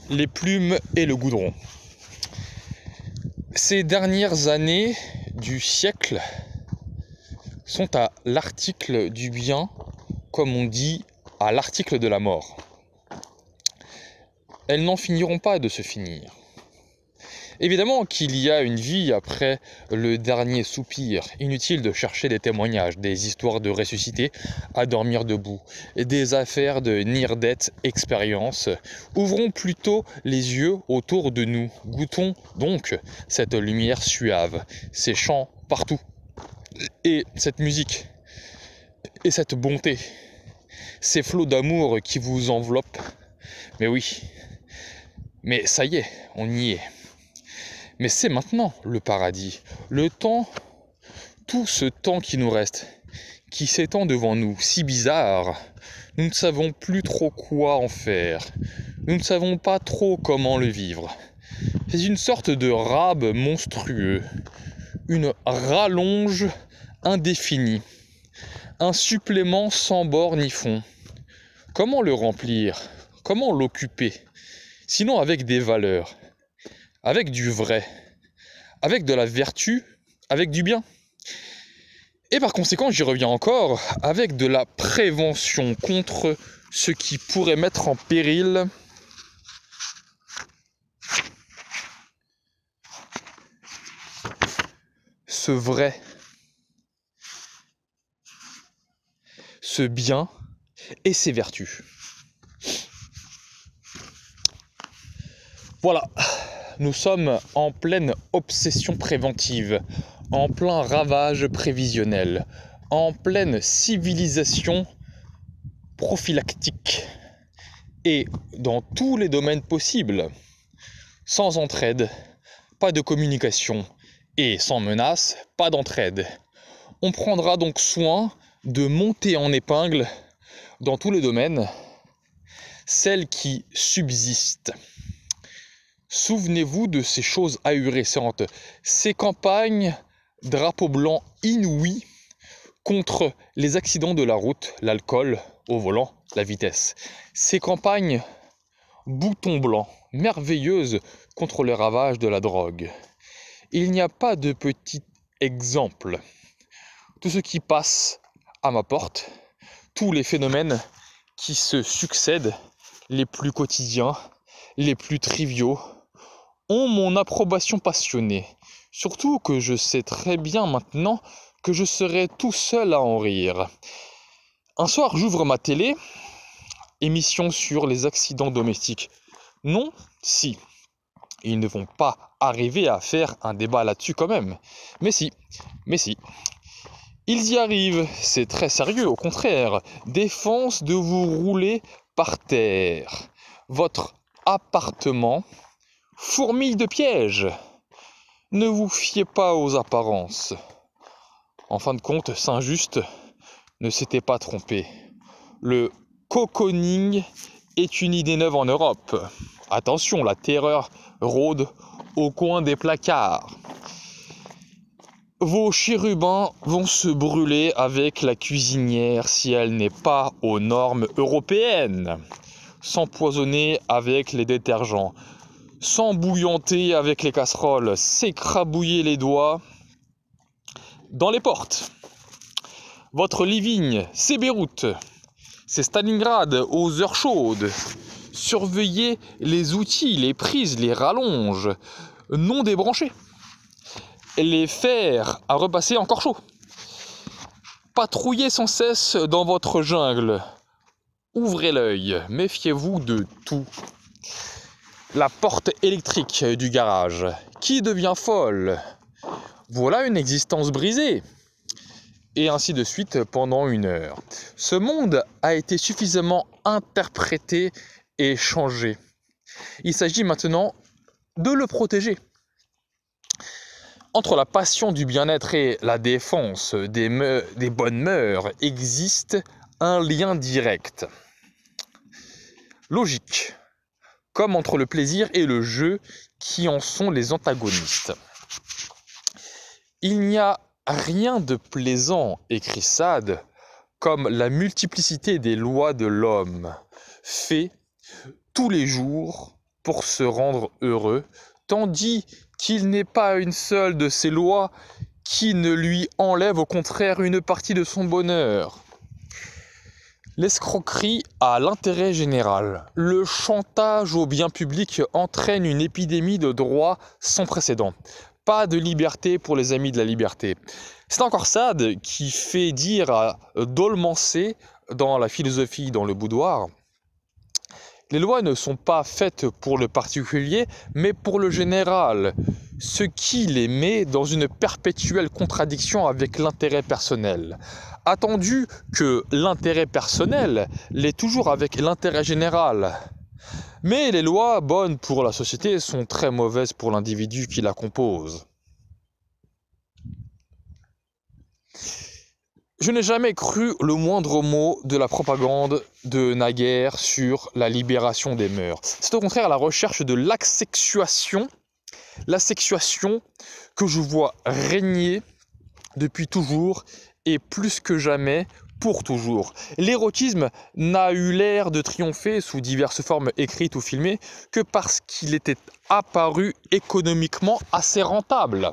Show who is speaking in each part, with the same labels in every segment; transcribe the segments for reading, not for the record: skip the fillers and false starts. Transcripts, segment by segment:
Speaker 1: les plumes et le goudron. Ces dernières années du siècle sont à l'article du bien, comme on dit, à l'article de la mort. Elles n'en finiront pas de se finir. Évidemment qu'il y a une vie après le dernier soupir. Inutile de chercher des témoignages, des histoires de ressuscités à dormir debout, des affaires de near-death expérience. Ouvrons plutôt les yeux autour de nous. Goûtons donc cette lumière suave, ces chants partout, et cette musique, et cette bonté, ces flots d'amour qui vous enveloppent. Mais oui, mais ça y est, on y est. Mais c'est maintenant le paradis, le temps, tout ce temps qui nous reste, qui s'étend devant nous, si bizarre. Nous ne savons plus trop quoi en faire, nous ne savons pas trop comment le vivre. C'est une sorte de rab monstrueux, une rallonge indéfinie, un supplément sans bord ni fond. Comment le remplir? Comment l'occuper? Sinon avec des valeurs, avec du vrai, avec de la vertu, avec du bien. Et par conséquent, j'y reviens encore, avec de la prévention contre ce qui pourrait mettre en péril ce vrai, ce bien et ses vertus. Voilà. Nous sommes en pleine obsession préventive, en plein ravage prévisionnel, en pleine civilisation prophylactique, et dans tous les domaines possibles, sans entraide, pas de communication, et sans menace, pas d'entraide. On prendra donc soin de monter en épingle, dans tous les domaines, celles qui subsistent. Souvenez-vous de ces choses ahurissantes, ces campagnes drapeau blanc inouïs contre les accidents de la route, l'alcool au volant, la vitesse. Ces campagnes bouton blanc, merveilleuses contre le ravage de la drogue. Il n'y a pas de petit exemple. Tout ce qui passe à ma porte, tous les phénomènes qui se succèdent, les plus quotidiens, les plus triviaux, ont mon approbation passionnée, surtout que je sais très bien maintenant que je serai tout seul à en rire. Un soir, j'ouvre ma télé, émission sur les accidents domestiques. Non, si, ils ne vont pas arriver à faire un débat là-dessus quand même. Mais si, ils y arrivent, c'est très sérieux, au contraire. Défense de vous rouler par terre. Votre appartement fourmille de pièges. Ne vous fiez pas aux apparences. En fin de compte, Saint-Just ne s'était pas trompé. Le cocooning est une idée neuve en Europe. Attention, la terreur rôde au coin des placards. Vos chérubins vont se brûler avec la cuisinière si elle n'est pas aux normes européennes. S'empoisonner avec les détergents. S'embouillanter avec les casseroles, s'écrabouiller les doigts dans les portes. Votre living, c'est Beyrouth, c'est Stalingrad aux heures chaudes. Surveillez les outils, les prises, les rallonges non débranchées. Les fers à repasser encore chauds. Patrouillez sans cesse dans votre jungle. Ouvrez l'œil, méfiez-vous de tout. La porte électrique du garage, qui devient folle. Voilà une existence brisée. Et ainsi de suite pendant 1 heure. Ce monde a été suffisamment interprété et changé. Il s'agit maintenant de le protéger. Entre la passion du bien-être et la défense des bonnes mœurs existe un lien direct. Logique. Comme entre le plaisir et le jeu qui en sont les antagonistes. Il n'y a rien de plaisant, écrit Sade, comme la multiplicité des lois de l'homme, fait tous les jours pour se rendre heureux, tandis qu'il n'est pas une seule de ces lois qui ne lui enlève au contraire une partie de son bonheur. L'escroquerie a l'intérêt général. Le chantage au bien public entraîne une épidémie de droit sans précédent. Pas de liberté pour les amis de la liberté. C'est encore Sade qui fait dire à Dolmancé dans La philosophie dans le boudoir: les lois ne sont pas faites pour le particulier, mais pour le général, ce qui les met dans une perpétuelle contradiction avec l'intérêt personnel. Attendu que l'intérêt personnel l'est toujours avec l'intérêt général. Mais les lois bonnes pour la société sont très mauvaises pour l'individu qui la compose. Je n'ai jamais cru le moindre mot de la propagande de naguère sur la libération des mœurs. C'est au contraire la recherche de l'asexuation que je vois régner depuis toujours et plus que jamais pour toujours. L'érotisme n'a eu l'air de triompher sous diverses formes écrites ou filmées que parce qu'il était apparu économiquement assez rentable.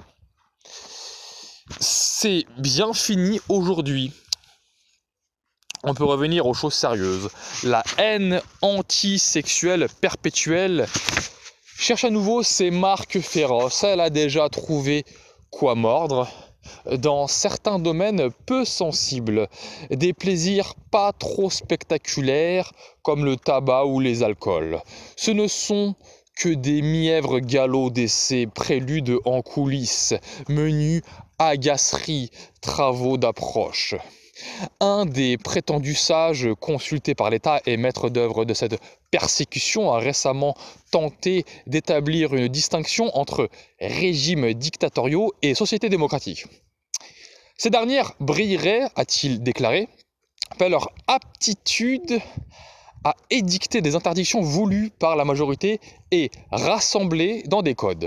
Speaker 1: C'est bien fini aujourd'hui. On peut revenir aux choses sérieuses. La haine antisexuelle perpétuelle cherche à nouveau ses marques féroces. Elle a déjà trouvé quoi mordre dans certains domaines peu sensibles. Des plaisirs pas trop spectaculaires comme le tabac ou les alcools. Ce ne sont que des mièvres galops d'essai, préludes en coulisses, menus agaceries, travaux d'approche. Un des prétendus sages consultés par l'État et maître d'œuvre de cette persécution a récemment tenté d'établir une distinction entre régimes dictatoriaux et sociétés démocratiques. Ces dernières brilleraient, a-t-il déclaré, par leur aptitude à édicter des interdictions voulues par la majorité et rassemblées dans des codes.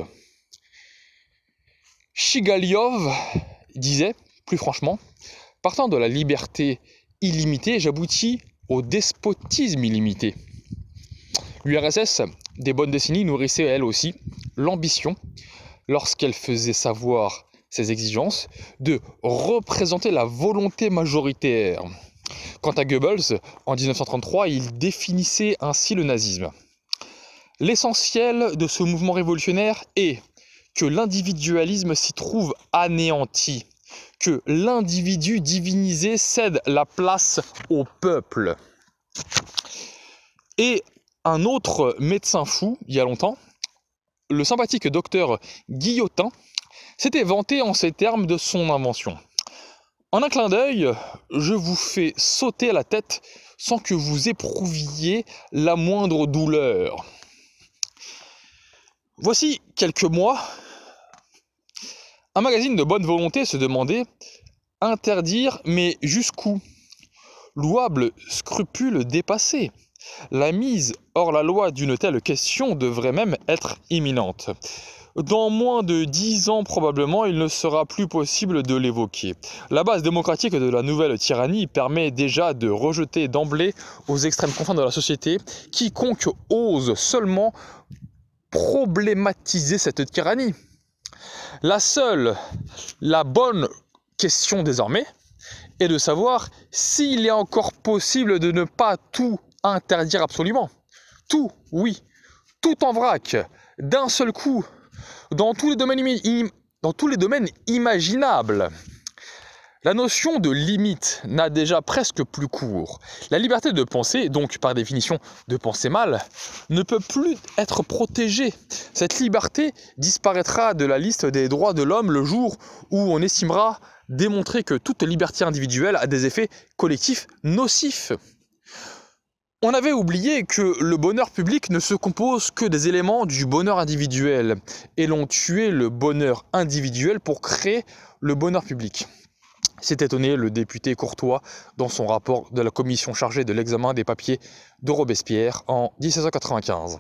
Speaker 1: Shigaliov disait, plus franchement, partant de la liberté illimitée, j'aboutis au despotisme illimité. L'URSS, des bonnes décennies, nourrissait elle aussi l'ambition, lorsqu'elle faisait savoir ses exigences, de représenter la volonté majoritaire. Quant à Goebbels, en 1933, il définissait ainsi le nazisme. L'essentiel de ce mouvement révolutionnaire est que l'individualisme s'y trouve anéanti, que l'individu divinisé cède la place au peuple. Et un autre médecin fou, il y a longtemps, le sympathique docteur Guillotin, s'était vanté en ces termes de son invention. En un clin d'œil, je vous fais sauter la tête sans que vous éprouviez la moindre douleur. Voici quelques mois, un magazine de bonne volonté se demandait « Interdire, mais jusqu'où ?» Louable scrupule dépassé. La mise hors la loi d'une telle question devrait même être imminente. Dans moins de 10 ans probablement, il ne sera plus possible de l'évoquer. La base démocratique de la nouvelle tyrannie permet déjà de rejeter d'emblée aux extrêmes confins de la société quiconque ose seulement problématiser cette tyrannie. La bonne question désormais est de savoir s'il est encore possible de ne pas tout interdire absolument. Tout, oui, tout en vrac, d'un seul coup, dans tous les domaines imaginables. La notion de limite n'a déjà presque plus cours. La liberté de penser, donc par définition de penser mal, ne peut plus être protégée. Cette liberté disparaîtra de la liste des droits de l'homme le jour où on estimera démontrer que toute liberté individuelle a des effets collectifs nocifs. On avait oublié que le bonheur public ne se compose que des éléments du bonheur individuel, et l'on tuait le bonheur individuel pour créer le bonheur public. S'est étonné le député Courtois dans son rapport de la commission chargée de l'examen des papiers de Robespierre en 1795.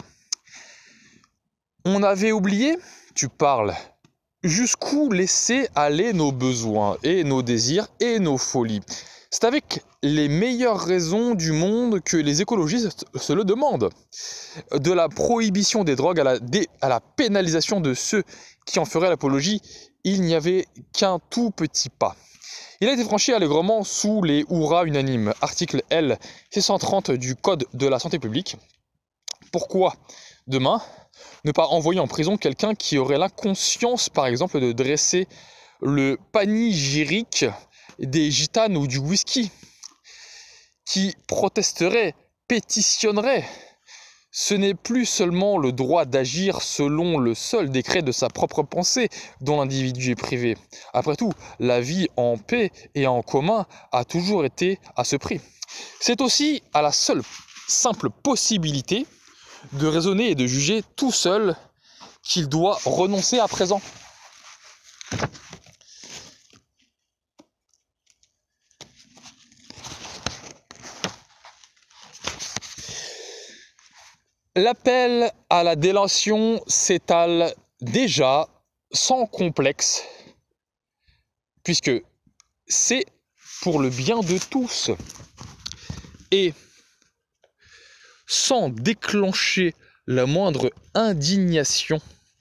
Speaker 1: On avait oublié, tu parles, jusqu'où laisser aller nos besoins et nos désirs et nos folies. C'est avec les meilleures raisons du monde que les écologistes se le demandent. De la prohibition des drogues à la pénalisation de ceux qui en feraient l'apologie, il n'y avait qu'un tout petit pas. Il a été franchi allègrement sous les hurrahs unanimes. Article L. 630 du Code de la santé publique. Pourquoi, demain, ne pas envoyer en prison quelqu'un qui aurait l'inconscience, par exemple, de dresser le panégyrique des gitanes ou du whisky, qui protesterait, pétitionnerait? Ce n'est plus seulement le droit d'agir selon le seul décret de sa propre pensée dont l'individu est privé. Après tout, la vie en paix et en commun a toujours été à ce prix. C'est aussi à la seule simple possibilité de raisonner et de juger tout seul qu'il doit renoncer à présent. L'appel à la délation s'étale déjà sans complexe, puisque c'est pour le bien de tous, et sans déclencher la moindre indignation.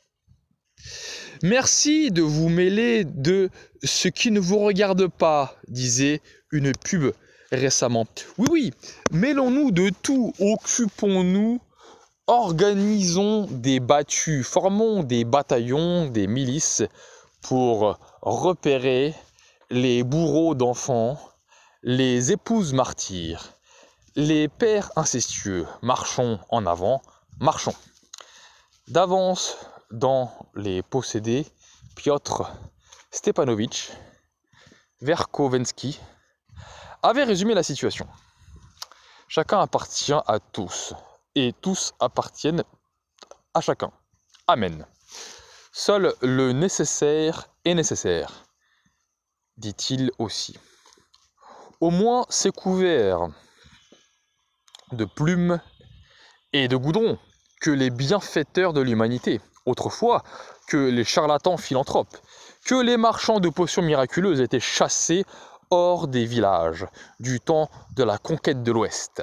Speaker 1: Merci de vous mêler de ce qui ne vous regarde pas, disait une pub récemment. Oui, mêlons-nous de tout, occupons-nous. Organisons des battues, formons des bataillons, des milices pour repérer les bourreaux d'enfants, les épouses martyrs, les pères incestueux. Marchons en avant, marchons. D'avance dans les possédés, Piotr Stepanovitch Verkovensky avait résumé la situation. Chacun appartient à tous. Et tous appartiennent à chacun. Amen. Seul le nécessaire est nécessaire, dit-il aussi. Au moins c'est couvert de plumes et de goudron que les bienfaiteurs de l'humanité, autrefois que les charlatans philanthropes, que les marchands de potions miraculeuses étaient chassés hors des villages du temps de la conquête de l'Ouest.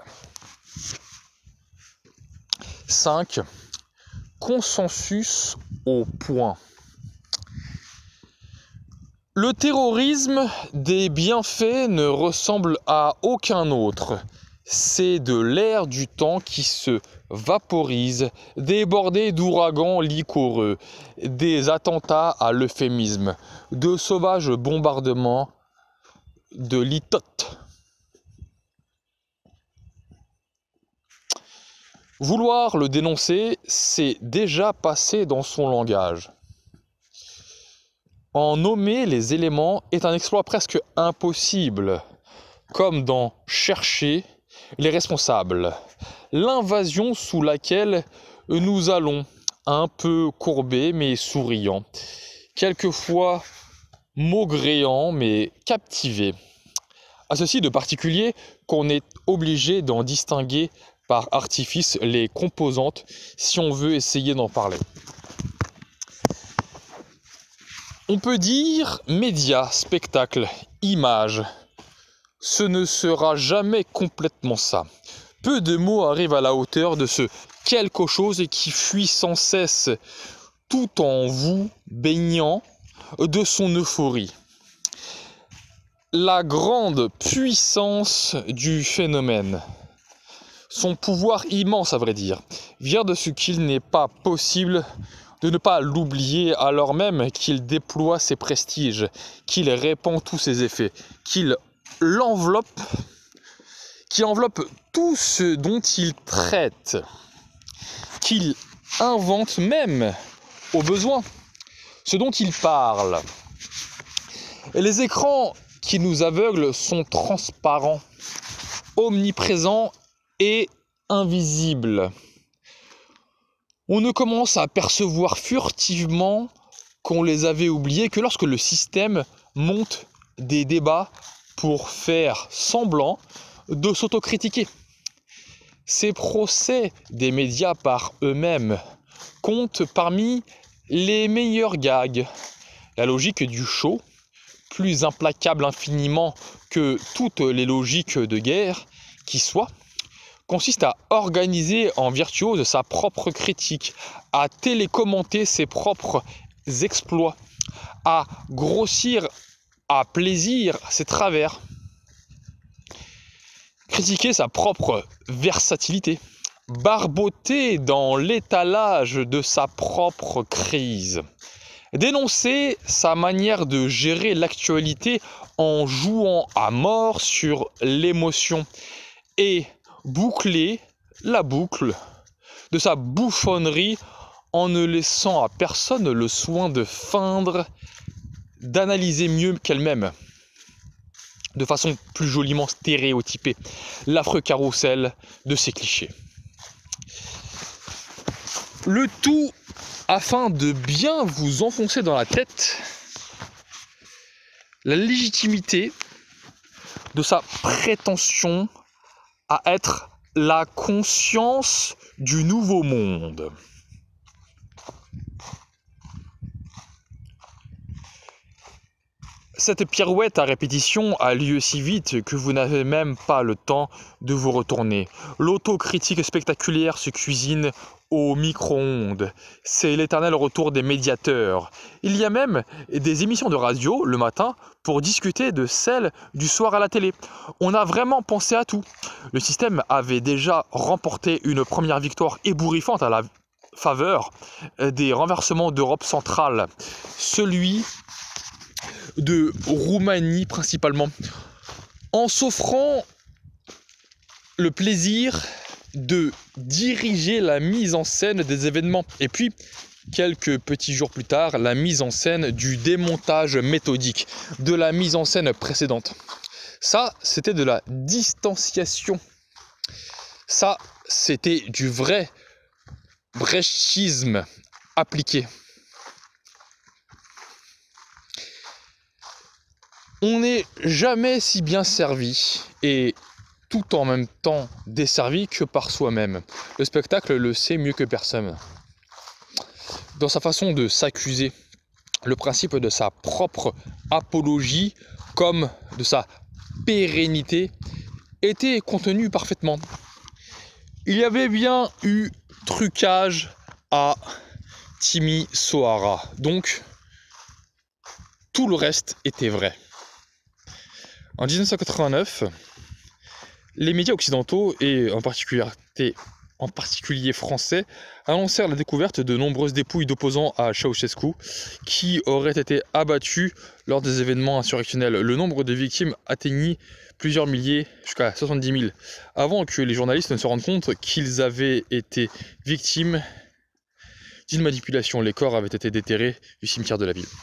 Speaker 1: 5. Consensus au point. Le terrorisme des bienfaits ne ressemble à aucun autre. C'est de l'air du temps qui se vaporise, débordé d'ouragans liquoreux, des attentats à l'euphémisme, de sauvages bombardements, de litotes. Vouloir le dénoncer, c'est déjà passer dans son langage. En nommer les éléments est un exploit presque impossible, comme d'en chercher les responsables. L'invasion sous laquelle nous allons, un peu courbés mais souriants, quelquefois maugréants mais captivés. À ceci de particulier qu'on est obligé d'en distinguer par artifice les composantes si on veut essayer d'en parler. On peut dire médias, spectacle, images. Ce ne sera jamais complètement ça. Peu de mots arrivent à la hauteur de ce quelque chose qui fuit sans cesse tout en vous baignant de son euphorie. La grande puissance du phénomène, son pouvoir immense à vrai dire, vient de ce qu'il n'est pas possible de ne pas l'oublier alors même qu'il déploie ses prestiges, qu'il répand tous ses effets, qu'il enveloppe tout ce dont il traite, qu'il invente même au besoin, ce dont il parle. Et les écrans qui nous aveuglent sont transparents, omniprésents et invisibles. On ne commence à percevoir furtivement qu'on les avait oubliés que lorsque le système monte des débats pour faire semblant de s'autocritiquer. Ces procès des médias par eux-mêmes comptent parmi les meilleurs gags. La logique du show plus implacable infiniment que toutes les logiques de guerre qui soient, consiste à organiser en virtuose sa propre critique, à télécommenter ses propres exploits, à grossir à plaisir ses travers, critiquer sa propre versatilité, barboter dans l'étalage de sa propre crise, dénoncer sa manière de gérer l'actualité en jouant à mort sur l'émotion et boucler la boucle de sa bouffonnerie en ne laissant à personne le soin de feindre, d'analyser mieux qu'elle-même, de façon plus joliment stéréotypée, l'affreux carrousel de ses clichés. Le tout afin de bien vous enfoncer dans la tête la légitimité de sa prétention à être la conscience du nouveau monde. Cette pirouette à répétition a lieu si vite que vous n'avez même pas le temps de vous retourner. L'autocritique spectaculaire se cuisine au micro-ondes. C'est l'éternel retour des médiateurs. Il y a même des émissions de radio le matin pour discuter de celles du soir à la télé. On a vraiment pensé à tout. Le système avait déjà remporté une première victoire ébouriffante à la faveur des renversements d'Europe centrale. Celui de Roumanie principalement, en s'offrant le plaisir de diriger la mise en scène des événements. Et puis, quelques petits jours plus tard, la mise en scène du démontage méthodique de la mise en scène précédente. Ça, c'était de la distanciation. Ça, c'était du vrai brechisme appliqué. On n'est jamais si bien servi et tout en même temps desservi que par soi-même. Le spectacle le sait mieux que personne. Dans sa façon de s'accuser, le principe de sa propre apologie comme de sa pérennité était contenu parfaitement. Il y avait bien eu trucage à Timisoara, donc tout le reste était vrai. En 1989, les médias occidentaux, et en particulier français, annoncèrent la découverte de nombreuses dépouilles d'opposants à Ceausescu qui auraient été abattus lors des événements insurrectionnels. Le nombre de victimes atteignit plusieurs milliers, jusqu'à 70 000, avant que les journalistes ne se rendent compte qu'ils avaient été victimes d'une manipulation. Les corps avaient été déterrés du cimetière de la ville.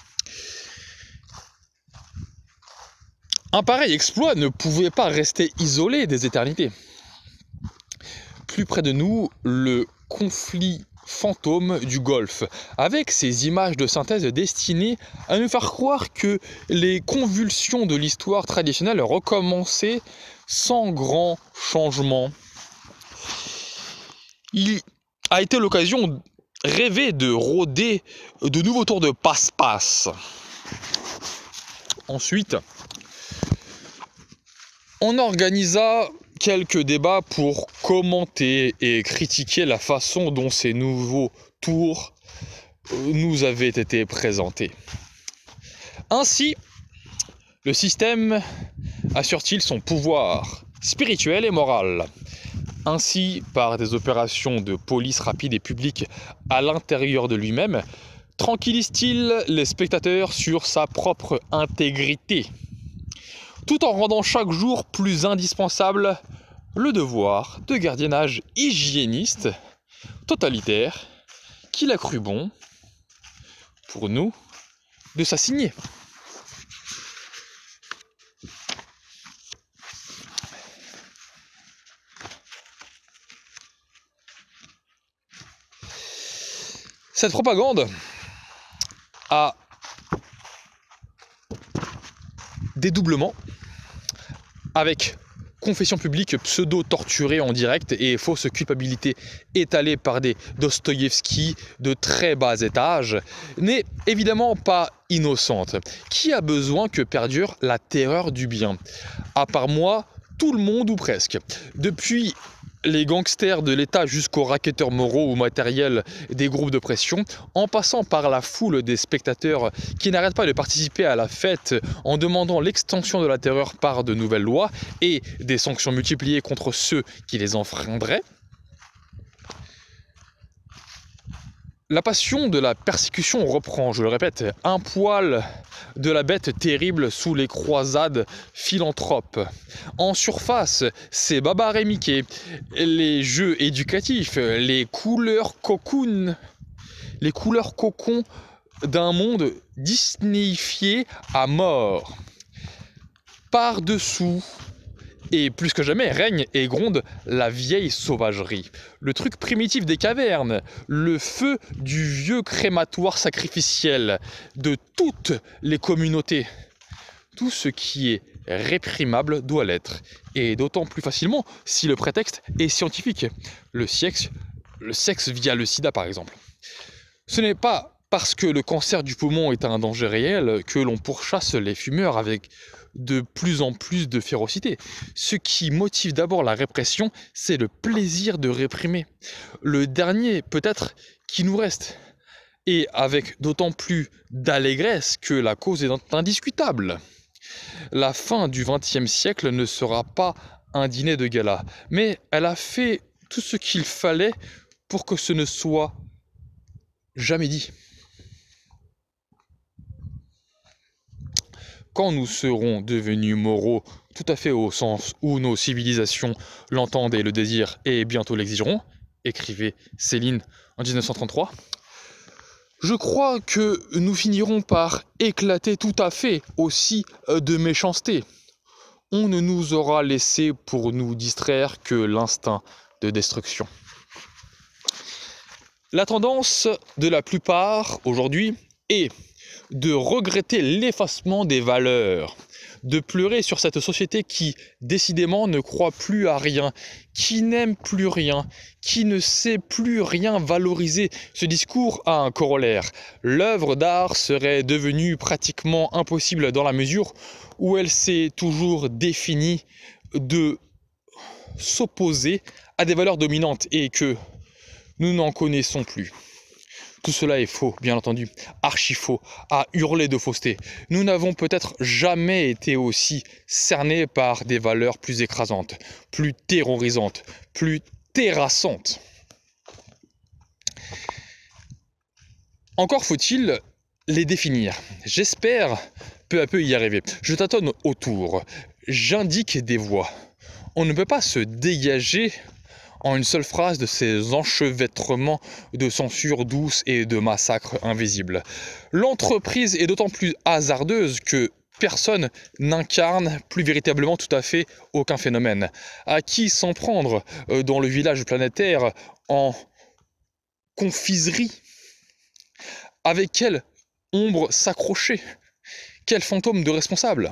Speaker 1: Un pareil exploit ne pouvait pas rester isolé des éternités. Plus près de nous, le conflit fantôme du Golfe, avec ses images de synthèse destinées à nous faire croire que les convulsions de l'histoire traditionnelle recommençaient sans grand changement. Il a été l'occasion rêvée de rôder de nouveaux tours de passe-passe. Ensuite, on organisa quelques débats pour commenter et critiquer la façon dont ces nouveaux tours nous avaient été présentés. Ainsi, le système assure-t-il son pouvoir spirituel et moral. Ainsi, par des opérations de police rapides et publiques à l'intérieur de lui-même, tranquillise-t-il les spectateurs sur sa propre intégrité, tout en rendant chaque jour plus indispensable le devoir de gardiennage hygiéniste totalitaire qu'il a cru bon, pour nous, de s'assigner. Cette propagande a dédoublement avec confessions publiques pseudo-torturées en direct et fausses culpabilités étalées par des Dostoïevski de très bas étage, n'est évidemment pas innocente. Qui a besoin que perdure la terreur du bien? À part moi, tout le monde ou presque. Depuis les gangsters de l'État jusqu'aux racketteurs moraux ou matériels des groupes de pression, en passant par la foule des spectateurs qui n'arrêtent pas de participer à la fête en demandant l'extension de la terreur par de nouvelles lois et des sanctions multipliées contre ceux qui les enfreindraient. La passion de la persécution reprend, je le répète, un poil de la bête terrible sous les croisades philanthropes. En surface, c'est Babar et Mickey, les jeux éducatifs, les couleurs cocons d'un monde disneyifié à mort. Par-dessous, et plus que jamais, règne et gronde la vieille sauvagerie. Le truc primitif des cavernes, le feu du vieux crématoire sacrificiel de toutes les communautés. Tout ce qui est réprimable doit l'être, et d'autant plus facilement si le prétexte est scientifique. Le sexe via le sida par exemple. Ce n'est pas parce que le cancer du poumon est un danger réel que l'on pourchasse les fumeurs avec de plus en plus de férocité. Ce qui motive d'abord la répression, c'est le plaisir de réprimer. Le dernier, peut-être, qui nous reste. Et avec d'autant plus d'allégresse que la cause est indiscutable. La fin du XXe siècle ne sera pas un dîner de gala, mais elle a fait tout ce qu'il fallait pour que ce ne soit jamais dit. Quand nous serons devenus moraux, tout à fait au sens où nos civilisations l'entendent et le désirent et bientôt l'exigeront, écrivait Céline en 1933, je crois que nous finirons par éclater tout à fait aussi de méchanceté. On ne nous aura laissé pour nous distraire que l'instinct de destruction. La tendance de la plupart aujourd'hui est de regretter l'effacement des valeurs, de pleurer sur cette société qui, décidément, ne croit plus à rien, qui n'aime plus rien, qui ne sait plus rien valoriser. Ce discours a un corollaire. L'œuvre d'art serait devenue pratiquement impossible dans la mesure où elle s'est toujours définie de s'opposer à des valeurs dominantes et que nous n'en connaissons plus. Tout cela est faux, bien entendu, archi faux, à hurler de fausseté. Nous n'avons peut-être jamais été aussi cernés par des valeurs plus écrasantes, plus terrorisantes, plus terrassantes. Encore faut-il les définir. J'espère peu à peu y arriver. Je tâtonne autour, j'indique des voies. On ne peut pas se dégager en une seule phrase de ces enchevêtrements de censure douce et de massacre invisible. L'entreprise est d'autant plus hasardeuse que personne n'incarne plus véritablement tout à fait aucun phénomène. À qui s'en prendre dans le village planétaire en confiserie? Avec quelle ombre s'accrocher? Quel fantôme de responsable?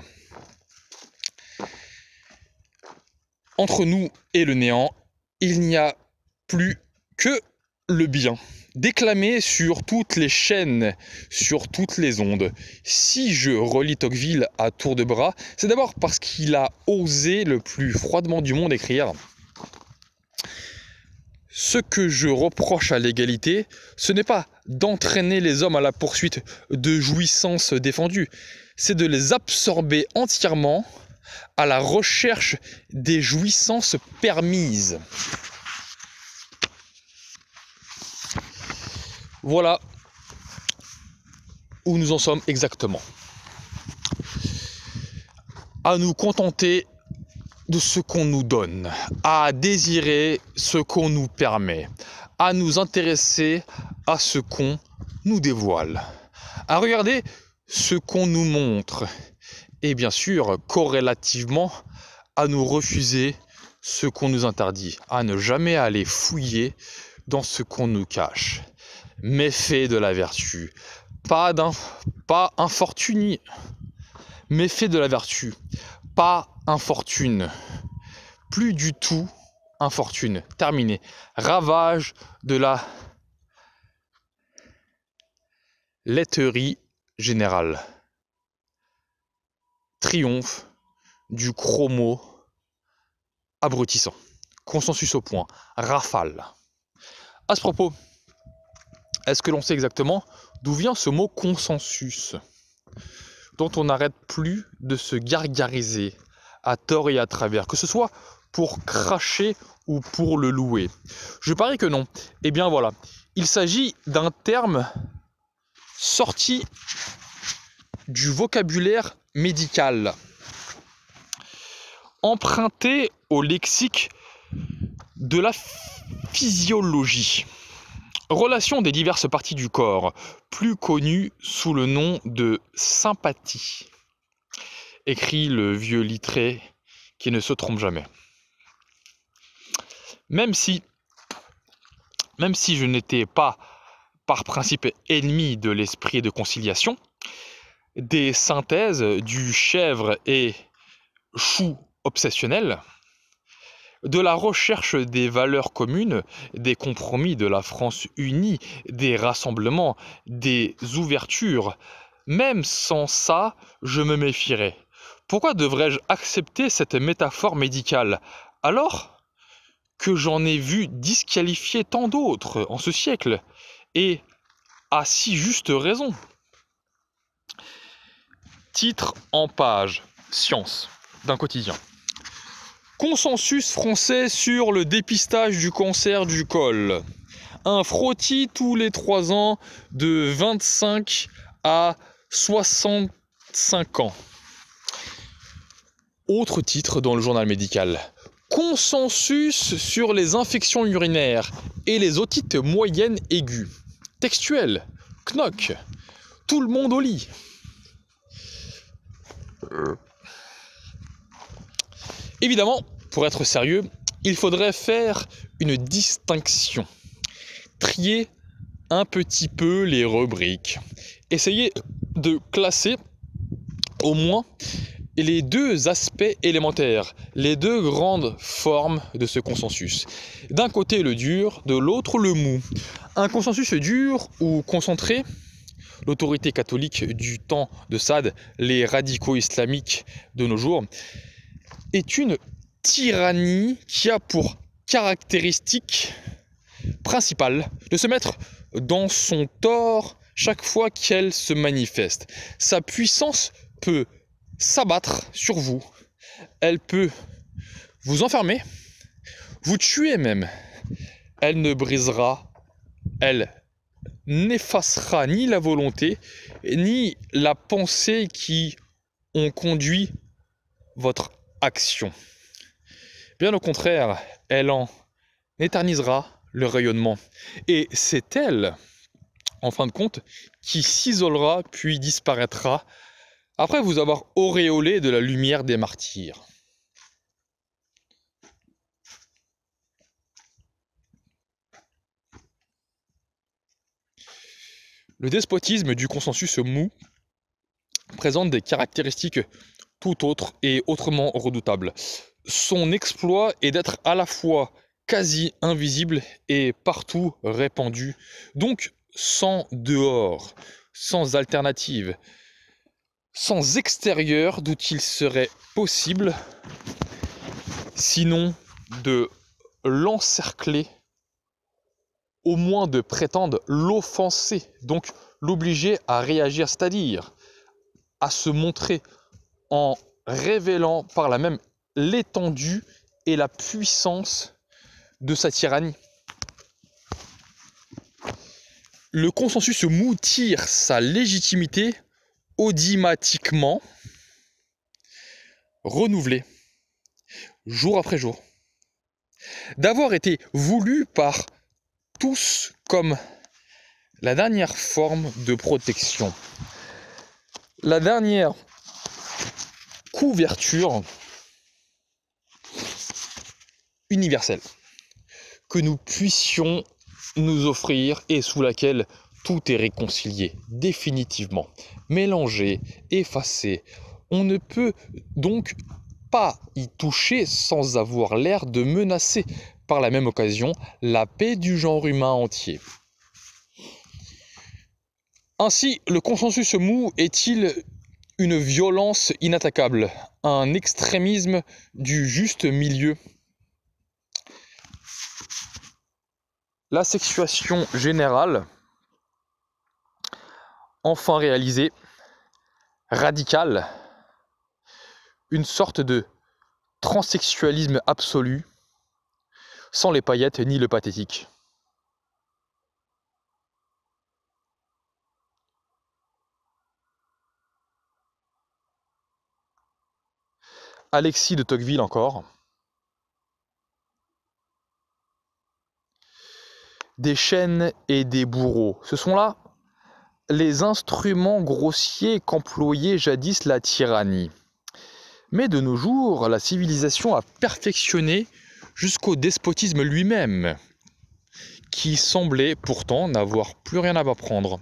Speaker 1: Entre nous et le néant, il n'y a plus que le bien, déclamé sur toutes les chaînes, sur toutes les ondes. Si je relis Tocqueville à tour de bras, c'est d'abord parce qu'il a osé le plus froidement du monde écrire « Ce que je reproche à l'égalité, ce n'est pas d'entraîner les hommes à la poursuite de jouissances défendues, c'est de les absorber entièrement à la recherche des jouissances permises. » Voilà où nous en sommes exactement. À nous contenter de ce qu'on nous donne, à désirer ce qu'on nous permet, à nous intéresser à ce qu'on nous dévoile, à regarder ce qu'on nous montre, et bien sûr, corrélativement, à nous refuser ce qu'on nous interdit, à ne jamais aller fouiller dans ce qu'on nous cache. Méfait de la vertu, pas infortunie, méfait de la vertu, pas infortune, plus du tout infortune. Terminé. Ravage de la laiterie générale. Triomphe du chromo abrutissant. Consensus au point. Rafale. À ce propos, est-ce que l'on sait exactement d'où vient ce mot consensus, dont on n'arrête plus de se gargariser à tort et à travers, que ce soit pour cracher ou pour le louer? Je parie que non. Eh bien voilà, il s'agit d'un terme sorti du vocabulaire médical, emprunté au lexique de la physiologie. Relation des diverses parties du corps, plus connue sous le nom de sympathie. Écrit le vieux Littré qui ne se trompe jamais. Même si je n'étais pas par principe ennemi de l'esprit de conciliation, des synthèses du chèvre et chou obsessionnel, de la recherche des valeurs communes, des compromis de la France unie, des rassemblements, des ouvertures, même sans ça, je me méfierais. Pourquoi devrais-je accepter cette métaphore médicale, alors que j'en ai vu disqualifier tant d'autres en ce siècle, et à si juste raison? Titre en page, Science, d'un quotidien. Consensus français sur le dépistage du cancer du col. Un frottis tous les 3 ans de 25 à 65 ans. Autre titre dans le journal médical. Consensus sur les infections urinaires et les otites moyennes aiguës. Textuel. Knock. Tout le monde au lit. Évidemment, pour être sérieux, il faudrait faire une distinction. Trier un petit peu les rubriques. Essayer de classer au moins les 2 aspects élémentaires, les 2 grandes formes de ce consensus. D'un côté le dur, de l'autre le mou. Un consensus dur ou concentré, l'autorité catholique du temps de Sade, les radicaux islamiques de nos jours, est une tyrannie qui a pour caractéristique principale de se mettre dans son tort chaque fois qu'elle se manifeste. Sa puissance peut s'abattre sur vous, elle peut vous enfermer, vous tuer même. Elle ne brisera, elle n'effacera ni la volonté, ni la pensée qui ont conduit votre action. Bien au contraire, elle en éternisera le rayonnement. Et c'est elle, en fin de compte, qui s'isolera puis disparaîtra après vous avoir auréolé de la lumière des martyrs. Le despotisme du consensus mou présente des caractéristiques tout autres et autrement redoutables. Son exploit est d'être à la fois quasi invisible et partout répandu, donc sans dehors, sans alternative, sans extérieur d'où il serait possible, sinon de l'encercler, au moins de prétendre l'offenser, donc l'obliger à réagir, c'est-à-dire à se montrer en révélant par là même l'étendue et la puissance de sa tyrannie. Le consensus mou tire sa légitimité audimatiquement renouvelée, jour après jour, d'avoir été voulu par tous comme la dernière forme de protection, la dernière couverture universelle que nous puissions nous offrir et sous laquelle tout est réconcilié définitivement, mélangé, effacé. On ne peut donc pas y toucher sans avoir l'air de menacer par la même occasion la paix du genre humain entier. Ainsi, le consensus mou est-il une violence inattaquable, un extrémisme du juste milieu? La sexuation générale, enfin réalisée, radicale, une sorte de transsexualisme absolu, sans les paillettes ni le pathétique. Alexis de Tocqueville encore. Des chaînes et des bourreaux. Ce sont là les instruments grossiers qu'employait jadis la tyrannie. Mais de nos jours, la civilisation a perfectionné jusqu'au despotisme lui-même, qui semblait pourtant n'avoir plus rien à apprendre.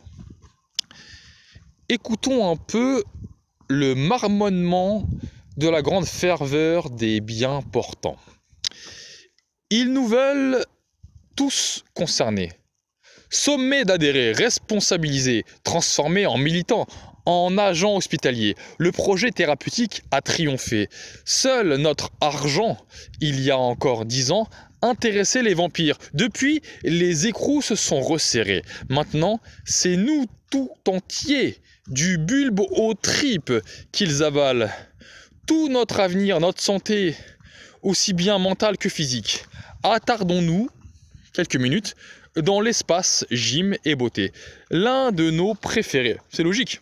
Speaker 1: Écoutons un peu le marmonnement de la grande ferveur des bien portants. Ils nous veulent tous concernés, sommés d'adhérer, responsabilisés, transformés en militants, en agents hospitaliers. Le projet thérapeutique a triomphé. Seul notre argent, il y a encore 10 ans, intéressait les vampires. Depuis, les écrous se sont resserrés. Maintenant, c'est nous tout entiers, du bulbe aux tripes, qu'ils avalent. Tout notre avenir, notre santé, aussi bien mentale que physique. Attardons-nous quelques minutes dans l'espace gym et beauté. L'un de nos préférés. C'est logique.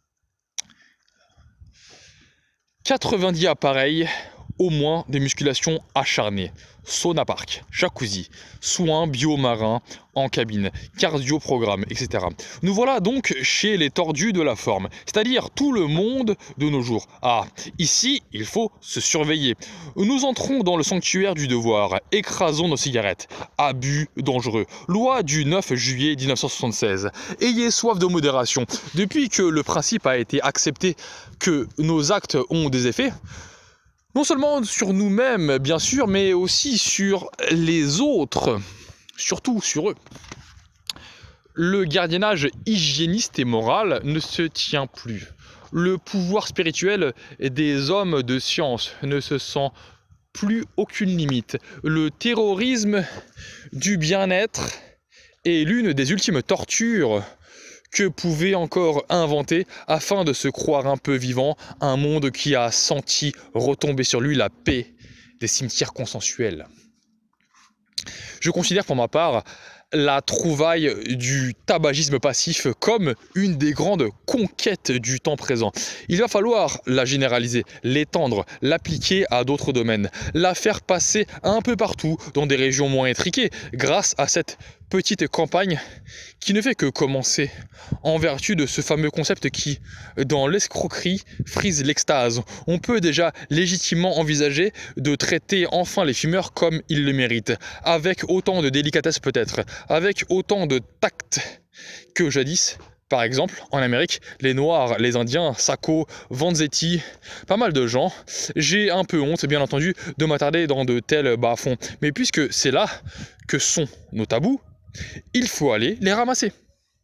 Speaker 1: 90 appareils, au moins des musculations acharnées. Sauna park, jacuzzi, soins biomarins en cabine, cardio-programme, etc. Nous voilà donc chez les tordus de la forme, c'est-à-dire tout le monde de nos jours. Ah, ici, il faut se surveiller. Nous entrons dans le sanctuaire du devoir, écrasons nos cigarettes. Abus dangereux. Loi du 9 juillet 1976. Ayez soif de modération. Depuis que le principe a été accepté que nos actes ont des effets, non seulement sur nous-mêmes, bien sûr, mais aussi sur les autres, surtout sur eux. Le gardiennage hygiéniste et moral ne se tient plus. Le pouvoir spirituel des hommes de science ne se sent plus aucune limite. Le terrorisme du bien-être est l'une des ultimes tortures que pouvait encore inventer afin de se croire un peu vivant, un monde qui a senti retomber sur lui la paix des cimetières consensuels. Je considère pour ma part la trouvaille du tabagisme passif comme une des grandes conquêtes du temps présent. Il va falloir la généraliser, l'étendre, l'appliquer à d'autres domaines, la faire passer un peu partout dans des régions moins étriquées grâce à cette petite campagne qui ne fait que commencer en vertu de ce fameux concept qui, dans l'escroquerie, frise l'extase. On peut déjà légitimement envisager de traiter enfin les fumeurs comme ils le méritent, avec autant de délicatesse peut-être, avec autant de tact que jadis. Par exemple, en Amérique, les Noirs, les Indiens, Sacco, Vanzetti, pas mal de gens. J'ai un peu honte, bien entendu, de m'attarder dans de tels bas-fonds. Mais puisque c'est là que sont nos tabous, il faut aller les ramasser.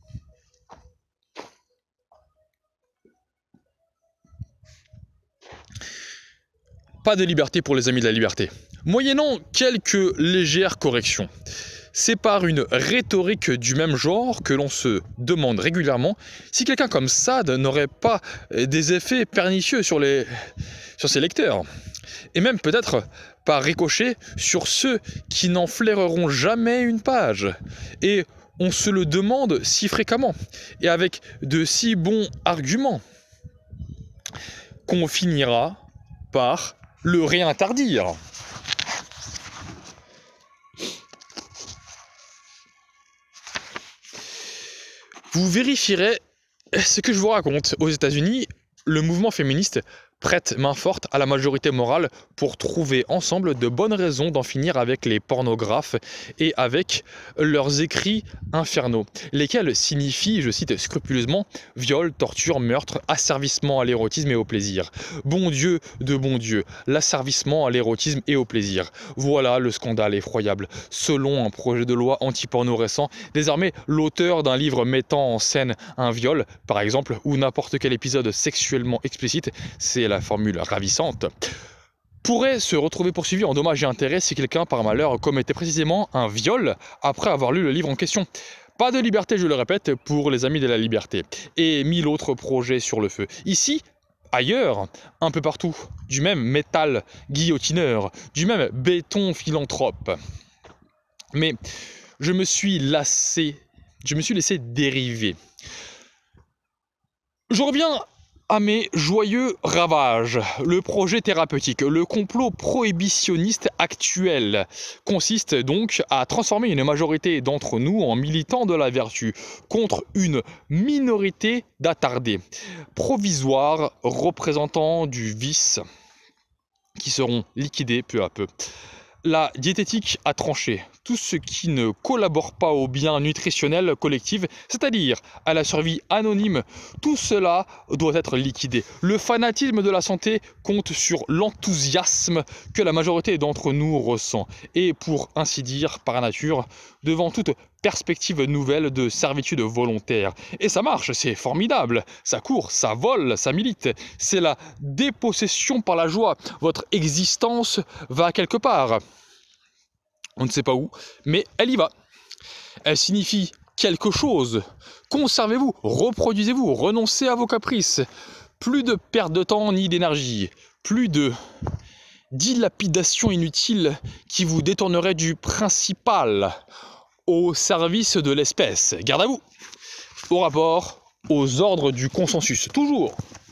Speaker 1: Pas de liberté pour les amis de la liberté. Moyennant quelques légères corrections. C'est par une rhétorique du même genre que l'on se demande régulièrement si quelqu'un comme Sade n'aurait pas des effets pernicieux sur ses lecteurs. Et même peut-être par ricochet sur ceux qui n'en flaireront jamais une page. Et on se le demande si fréquemment, et avec de si bons arguments, qu'on finira par le réinterdire. Vous vérifierez ce que je vous raconte. Aux États-Unis, le mouvement féministe prête main forte à la majorité morale pour trouver ensemble de bonnes raisons d'en finir avec les pornographes et avec leurs écrits infernaux, lesquels signifient, je cite scrupuleusement, viol, torture, meurtre, asservissement à l'érotisme et au plaisir. Bon Dieu de bon Dieu, l'asservissement à l'érotisme et au plaisir. Voilà le scandale effroyable. Selon un projet de loi anti-porno récent, désormais l'auteur d'un livre mettant en scène un viol, par exemple, ou n'importe quel épisode sexuellement explicite, c'est la formule ravissante, pourrait se retrouver poursuivi en dommages et intérêts si quelqu'un, par malheur, commettait précisément un viol après avoir lu le livre en question. Pas de liberté, je le répète, pour les amis de la liberté. Et 1000 autres projets sur le feu. Ici, ailleurs, un peu partout, du même métal guillotineur, du même béton philanthrope. Mais je me suis laissé dériver. Je reviens à mes joyeux ravages. Le projet thérapeutique, le complot prohibitionniste actuel consiste donc à transformer une majorité d'entre nous en militants de la vertu contre une minorité d'attardés, provisoires représentants du vice qui seront liquidés peu à peu. La diététique a tranché. Tout ce qui ne collabore pas au bien nutritionnel collectif, c'est-à-dire à la survie anonyme, tout cela doit être liquidé. Le fanatisme de la santé compte sur l'enthousiasme que la majorité d'entre nous ressent. Et pour ainsi dire, par nature, devant toute perspective nouvelle de servitude volontaire. Et ça marche, c'est formidable. Ça court, ça vole, ça milite. C'est la dépossession par la joie. Votre existence va quelque part. On ne sait pas où, mais elle y va. Elle signifie quelque chose. Conservez-vous, reproduisez-vous, renoncez à vos caprices. Plus de perte de temps ni d'énergie. Plus de dilapidation inutile qui vous détournerait du principal au service de l'espèce. Garde à vous. Au rapport, aux ordres du consensus. Toujours.